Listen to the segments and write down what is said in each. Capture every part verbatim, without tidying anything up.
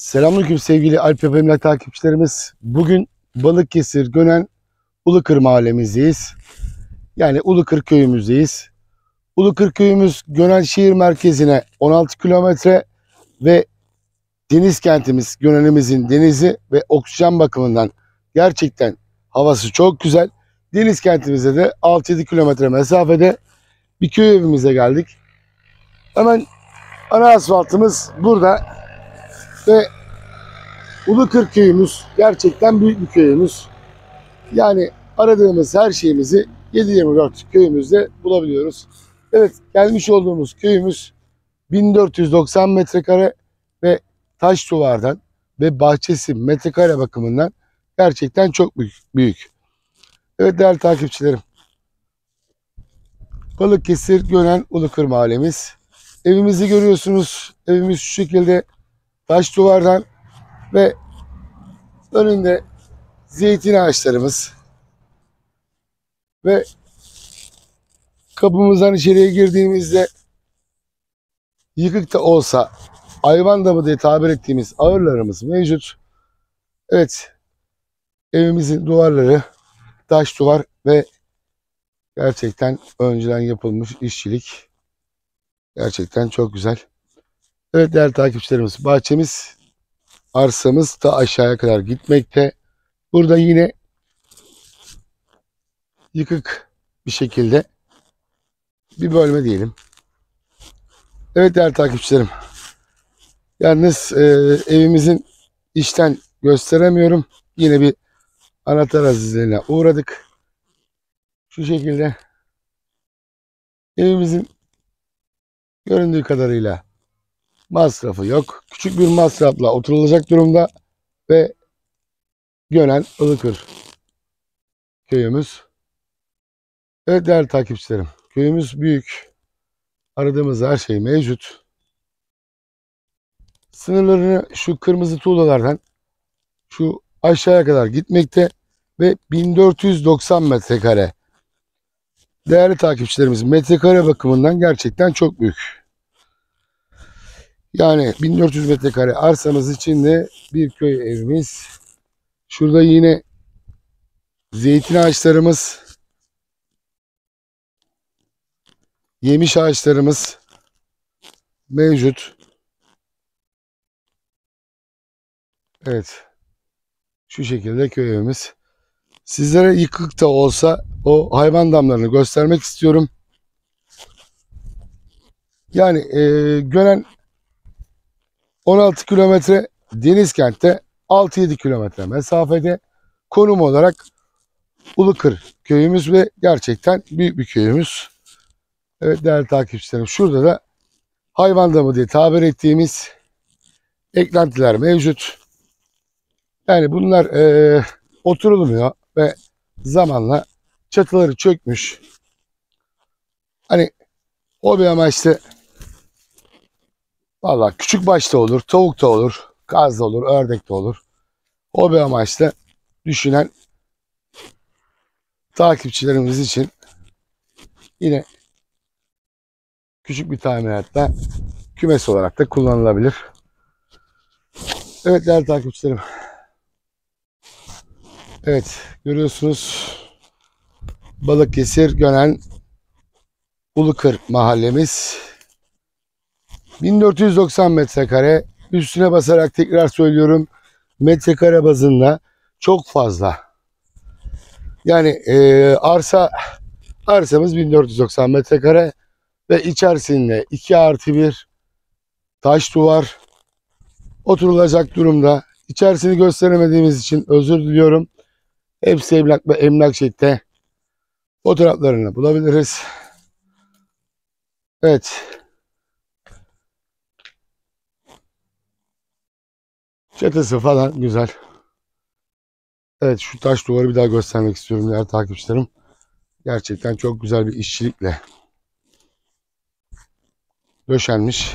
Selamünaleyküm sevgili Alp Yapı Emlak takipçilerimiz. Bugün Balıkesir Gönen Ulukır mahallemizdeyiz. Yani Ulukır köyümüzdeyiz. Ulukır köyümüz Gönen şehir merkezine on altı kilometre ve deniz kentimiz, Gönen'imizin denizi ve oksijen bakımından gerçekten havası çok güzel. Deniz kentimize de altı yedi kilometre mesafede bir köy evimize geldik. Hemen ana asfaltımız burada ve Ulukır köyümüz gerçekten büyük bir köyümüz. Yani aradığımız her şeyimizi yedi yirmi dört köyümüzde bulabiliyoruz. Evet, gelmiş olduğumuz köyümüz bin dört yüz doksan metrekare ve taş duvardan ve bahçesi metrekare bakımından gerçekten çok büyük. büyük. Evet değerli takipçilerim. Balıkesir Gönen Ulukır mahallemiz. Evimizi görüyorsunuz. Evimiz şu şekilde taş duvardan ve önünde zeytin ağaçlarımız ve kapımızdan içeriye girdiğimizde yıkık da olsa hayvan damı diye tabir ettiğimiz ağırlarımız mevcut. Evet, evimizin duvarları taş duvar ve gerçekten önceden yapılmış işçilik. Gerçekten çok güzel. Evet değerli takipçilerimiz, bahçemiz, arsamız da aşağıya kadar gitmekte. Burada yine yıkık bir şekilde bir bölme diyelim. Evet değerli takipçilerim. Yalnız e, evimizin içten gösteremiyorum. Yine bir anahtar azizliğine uğradık. Şu şekilde evimizin göründüğü kadarıyla masrafı yok. Küçük bir masrafla oturulacak durumda ve Gönen Ilıkır köyümüz. Evet değerli takipçilerim. Köyümüz büyük. Aradığımız her şey mevcut. Sınırlarını şu kırmızı tuğlalardan şu aşağıya kadar gitmekte ve bin dört yüz doksan metrekare. Değerli takipçilerimiz, metrekare bakımından gerçekten çok büyük. Yani bin dört yüz metrekare arsamız içinde bir köy evimiz. Şurada yine zeytin ağaçlarımız, yemiş ağaçlarımız mevcut. Evet. Şu şekilde köy evimiz. Sizlere yıkık da olsa o hayvan damlarını göstermek istiyorum. Yani e, Gönen on altı kilometre, Denizkent'te altı yedi kilometre mesafede, konum olarak Ulukır köyümüz ve gerçekten büyük bir köyümüz. Evet değerli takipçilerim, şurada da hayvan damı diye tabir ettiğimiz eklentiler mevcut. Yani bunlar e, oturulmuyor ve zamanla çatıları çökmüş. Hani hobi amaçlı, valla küçük baş da olur, tavuk da olur, kaz da olur, ördek de olur. Hobi amaçlı düşünen takipçilerimiz için yine küçük bir tamiratla kümes olarak da kullanılabilir. Evet değerli takipçilerim. Evet görüyorsunuz, Balıkesir Gönen Ulukır mahallemiz. bin dört yüz doksan metrekare, üstüne basarak tekrar söylüyorum, metrekare bazında çok fazla. Yani e, arsa arsamız bin dört yüz doksan metrekare ve içerisinde iki artı bir taş duvar oturulacak durumda. İçerisini gösteremediğimiz için özür diliyorum. Hepsi emlak ve emlak şekilde fotoğraflarını bulabiliriz. Evet. Çatısı falan güzel. Evet, şu taş duvarı bir daha göstermek istiyorum değerli takipçilerim. Gerçekten çok güzel bir işçilikle döşenmiş.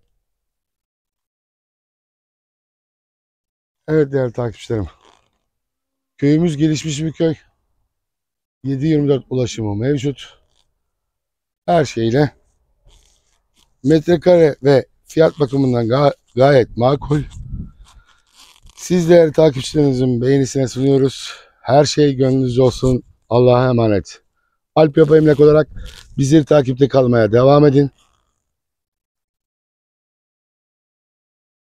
Evet değerli takipçilerim. Köyümüz gelişmiş bir köy. yedi yirmi dört ulaşımı mevcut. Her şeyle metrekare ve fiyat bakımından ga- gayet makul. Siz değerli takipçilerinizin beğenisine sunuyoruz. Her şey gönlünüzce olsun. Allah'a emanet. Alp Yapı Emlak olarak bizleri takipte kalmaya devam edin.